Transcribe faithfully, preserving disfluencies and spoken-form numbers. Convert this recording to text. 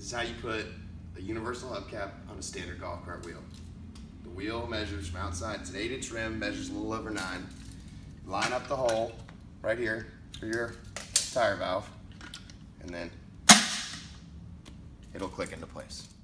This is how you put a universal hubcap on a standard golf cart wheel. The wheel measures from outside. It's an eight inch rim, measures a little over nine. Line up the hole right here for your tire valve, and then it'll click into place.